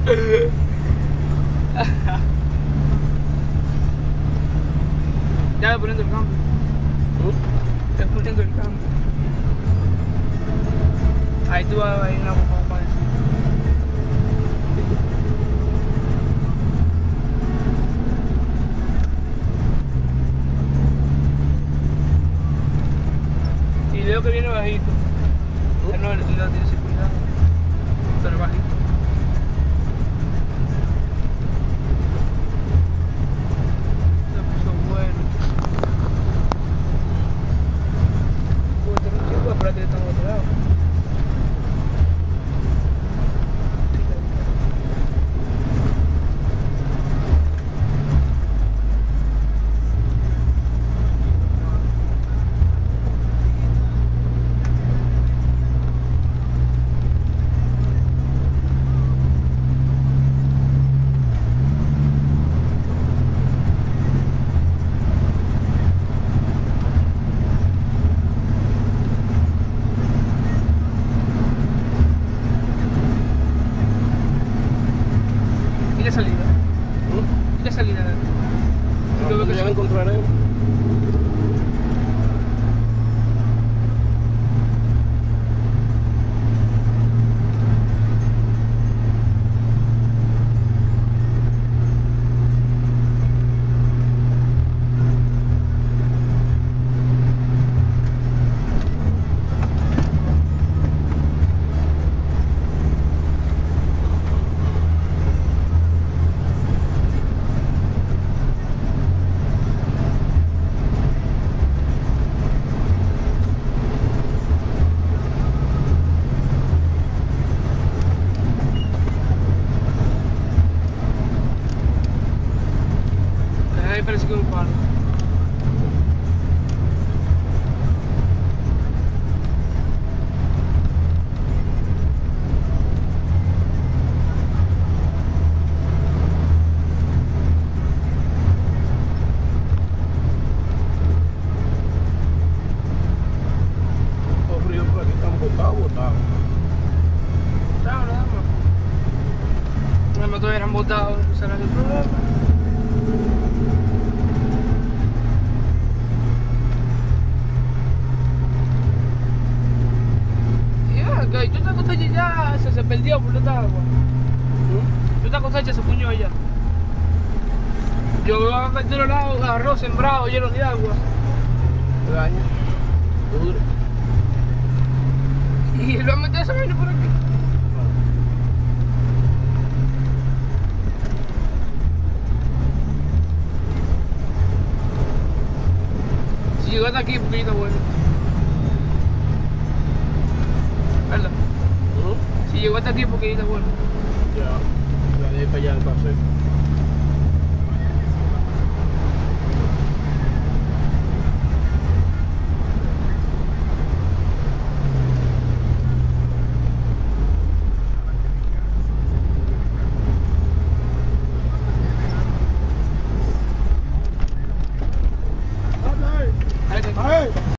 Ya voy poniendo el cambio. Ya voy poniendo el cambio. Ahí tú vas a ir una bomba para eso. Y veo que viene bajito. No, el tiene cuidado. Pero bajito. Se puso bueno. Puedo tener un chico, espérate que estamos otro lado. ¿Y la salida? ¿Y la salida? Yo veo que ya la sí. encontraré. Ahí parece que es un palo. Los ríos por aquí están botados. Claro, nada más. Los motores eran botados, no será el problema. Y ok, tú esta cosecha ya se perdió por esta agua. Tú esta cosecha se puñó ya. Yo veo acá de los lados arroz sembrado lleno de agua. Daña. Pudre. Y lo han metido esa vaina por aquí. Si llegó hasta aquí, porque está bueno. ¿Verdad? Si llegó hasta aquí, porque está bueno. Ya. Ya de ahí para allá el paseo.